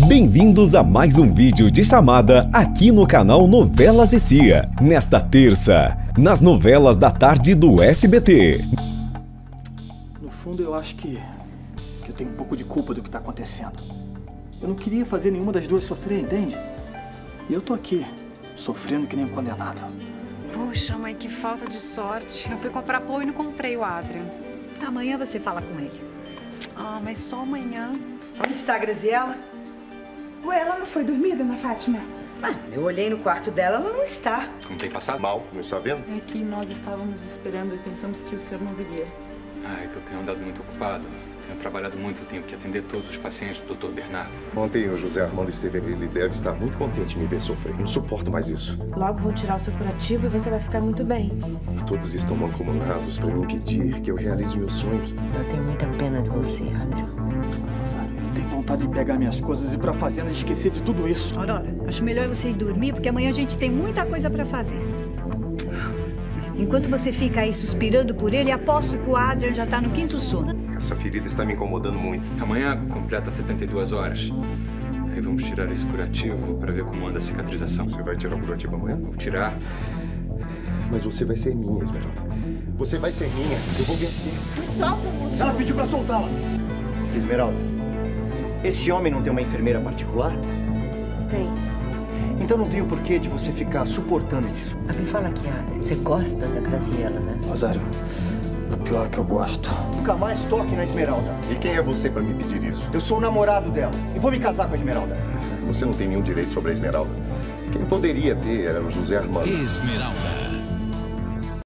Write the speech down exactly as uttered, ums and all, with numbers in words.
Bem-vindos a mais um vídeo de chamada aqui no canal Novelas e Cia. Nesta terça, nas novelas da tarde do S B T. No fundo, eu acho que, que eu tenho um pouco de culpa do que tá acontecendo. Eu não queria fazer nenhuma das duas sofrer, entende? E eu tô aqui, sofrendo que nem um condenado. Puxa, mãe, que falta de sorte. Eu fui comprar pão e não comprei o Adrian. Amanhã você fala com ele. Ah, mas só amanhã. Onde está a Graziella? Ué, ela não foi dormir, dona Fátima? Ah, eu olhei no quarto dela, ela não está. Não tem passado mal, não está vendo? É que nós estávamos esperando e pensamos que o senhor não viria. Ah, é que eu tenho andado muito ocupado. Tenho trabalhado muito, tenho que atender todos os pacientes do doutor Bernardo. Ontem o José Armando esteve ali, ele deve estar muito contente em me ver sofrer. Não suporto mais isso. Logo vou tirar o seu curativo e você vai ficar muito bem. Todos estão mancomunados para me impedir que eu realize meus sonhos. Eu tenho muita pena de você, Adriano. Eu tenho vontade de pegar minhas coisas e ir pra fazenda e esquecer de tudo isso. Aurora, acho melhor você ir dormir, porque amanhã a gente tem muita coisa pra fazer. Enquanto você fica aí suspirando por ele, aposto que o Adrian já tá no quinto sono. Essa ferida está me incomodando muito. Amanhã completa setenta e duas horas. Aí vamos tirar esse curativo para ver como anda a cicatrização. Você vai tirar o curativo amanhã? Vou tirar. Mas você vai ser minha, Esmeralda. Você vai ser minha. Eu vou vencer. Me solta, moço. Ela pediu pra soltá-la. Esmeralda, esse homem não tem uma enfermeira particular? Tem. Então não tem o porquê de você ficar suportando esse suco. Me fala aqui, Adriano. Você gosta da Graziella, né? Rosário, o pior é que eu gosto. Nunca mais toque na Esmeralda. E quem é você para me pedir isso? Eu sou o namorado dela e vou me casar com a Esmeralda. Você não tem nenhum direito sobre a Esmeralda. Quem poderia ter era o José Armando. Esmeralda.